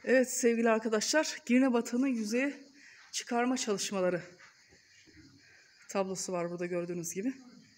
Evet sevgili arkadaşlar, Girne Batı'nın yüzeye çıkarma çalışmaları tablosu var burada gördüğünüz gibi.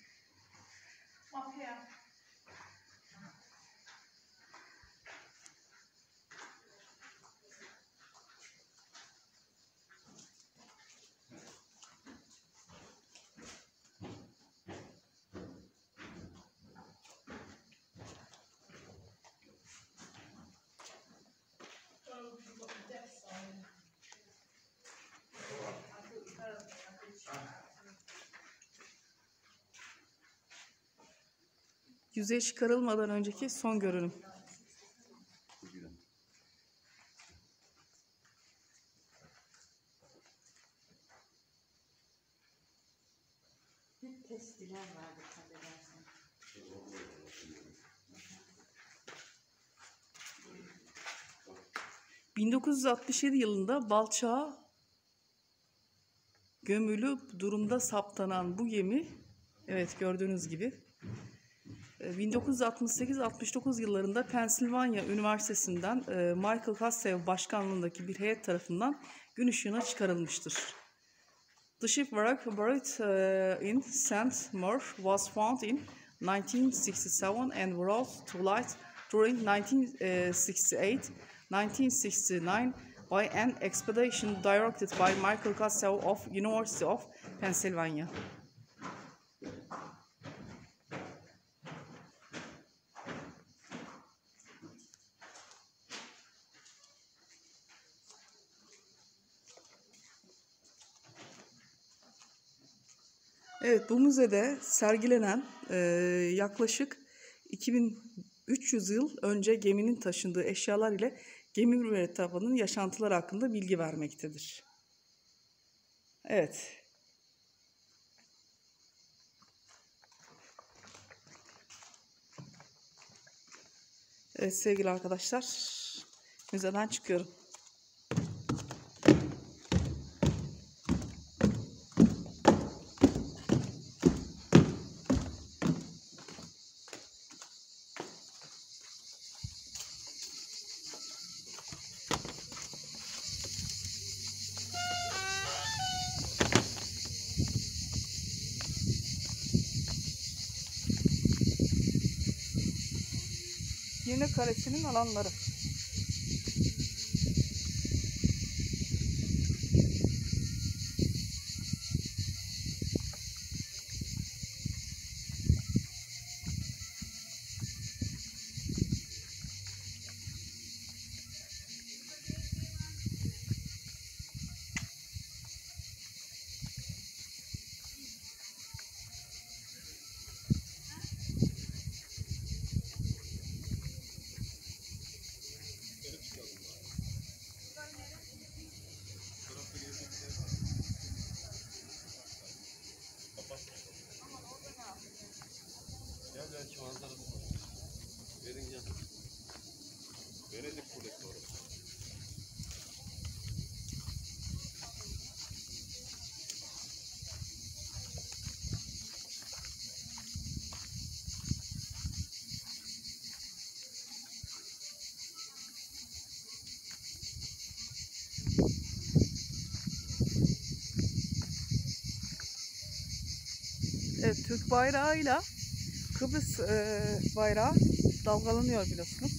Yüzeye çıkarılmadan önceki son görünüm. Hep testiler vardı tabii dersen. 1967 yılında balçağa gömülü durumda saptanan bu gemi, evet gördüğünüz gibi 1968-69 yıllarında Pennsylvania Üniversitesi'nden Michael Kassev başkanlığındaki bir heyet tarafından gün ışığına çıkarılmıştır. The shipwreck buried in St. Maur was found in 1967 and brought to light during 1968-1969 by an expedition directed by Michael Kassev of University of Pennsylvania. Evet, bu müzede sergilenen yaklaşık 2300 yıl önce geminin taşındığı eşyalar ile gemi mürettebatının yaşantıları hakkında bilgi vermektedir. Evet. Evet sevgili arkadaşlar, müzeden çıkıyorum. Girne Kalesi'nin alanları. Belki manzarası var. Verin ya. Venedik Kulesi orası. Evet, Türk bayrağıyla Kıbrıs bayrağı dalgalanıyor biliyorsunuz.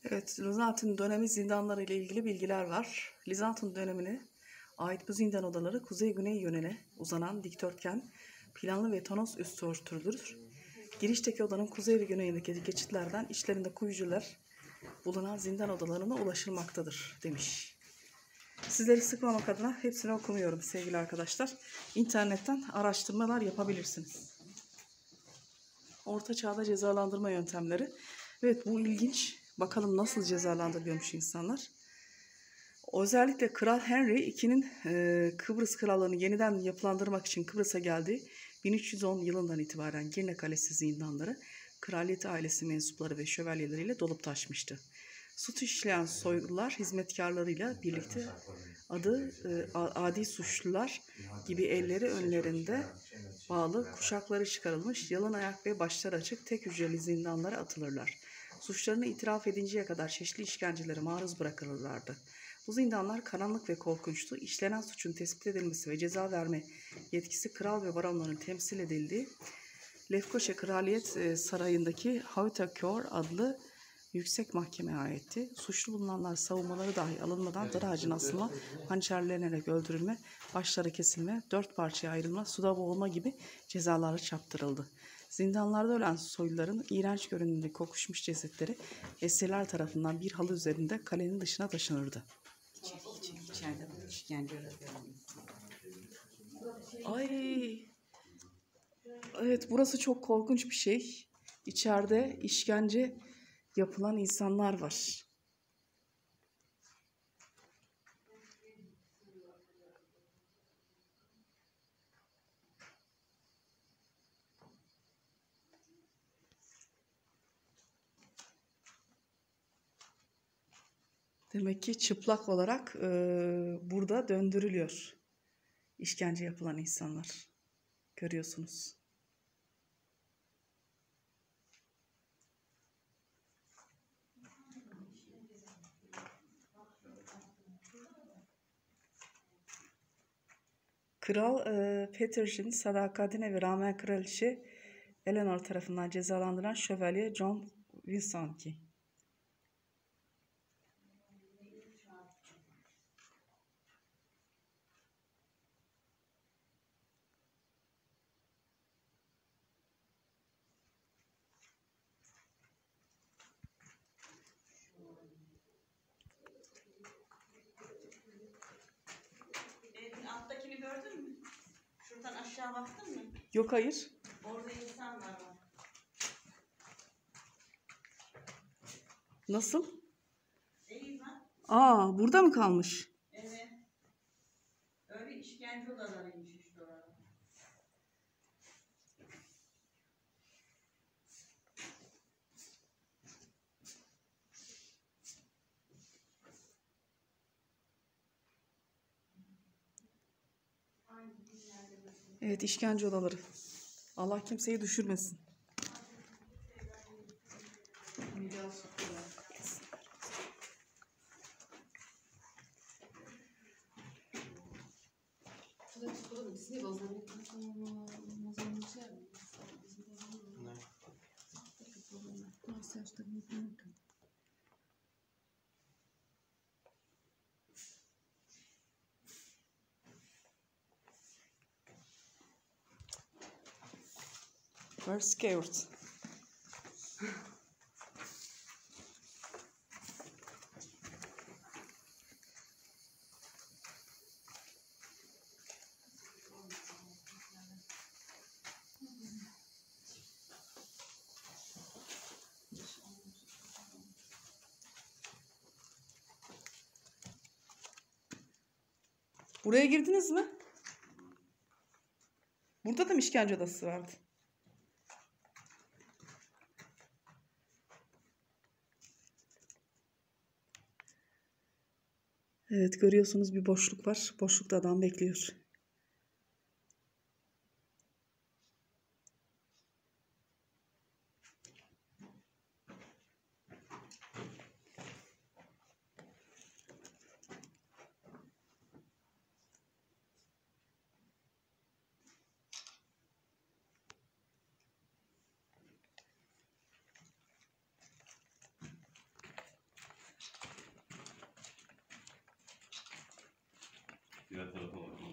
Evet, Lizantin dönemi zindanları ile ilgili bilgiler var. Lizantin dönemine ait bu zindan odaları kuzey-güney yönüne uzanan dikdörtgen, planlı ve tonos üstü örtülüdür. Girişteki odanın kuzey ve güneyindeki geçitlerden içlerinde kuyucular bulunan zindan odalarına ulaşılmaktadır demiş. Sizleri sıkmamak adına hepsini okumuyorum sevgili arkadaşlar. İnternetten araştırmalar yapabilirsiniz. Orta çağda cezalandırma yöntemleri. Evet, bu ilginç. Bakalım nasıl cezalandırılıyormuş insanlar. Özellikle Kral Henry II'nin Kıbrıs krallığını yeniden yapılandırmak için Kıbrıs'a geldiği 1310 yılından itibaren Girne Kalesi zindanları kraliyet ailesi mensupları ve şövalyeleriyle dolup taşmıştı. Suç işleyen soylular hizmetkarlarıyla birlikte adi suçlular gibi elleri önlerinde bağlı, kuşakları çıkarılmış, yalın ayak ve başları açık tek hücreli zindanlara atılırlar. Suçlarını itiraf edinceye kadar çeşitli işkencelere maruz bırakılırlardı. Bu zindanlar karanlık ve korkunçtu. İşlenen suçun tespit edilmesi ve ceza verme yetkisi kral ve baronların temsil edildiği Lefkoşa Kraliyet Sarayı'ndaki Haute-Cour adlı yüksek mahkemeye aitti. Suçlu bulunanlar savunmaları dahi alınmadan dar ağacına asılma, hançerlenerek öldürülme, başları kesilme, 4 parçaya ayrılma, suda boğulma gibi cezaları çarptırıldı. Zindanlarda ölen soyluların iğrenç görünümde kokuşmuş cesetleri esirler tarafından bir halı üzerinde kalenin dışına taşınırdı. İçeride işkence oluyor. Ay, evet, burası çok korkunç bir şey. İçeride işkence yapılan insanlar var. Demek ki çıplak olarak burada döndürülüyor. İşkence yapılan insanlar. Görüyorsunuz. Kral Peter'in sadakatine ve rağmen kraliçe Eleanor tarafından cezalandırılan şövalye John Winsanki. Alttakini gördün mü? Şuradan aşağı baktın mı? Yok, hayır. Orada insan var bak. Nasıl? Değil lan. Aa, burada mı kalmış? Evet. Öyle işkence odalarıymış işte orada. Evet, işkence odaları. Allah kimseyi düşürmesin. We're scared. Buraya girdiniz mi? Burada da mı işkence odası vardı? Evet, görüyorsunuz bir boşluk var. Boşlukta adam bekliyor. Diğer tarafa bak.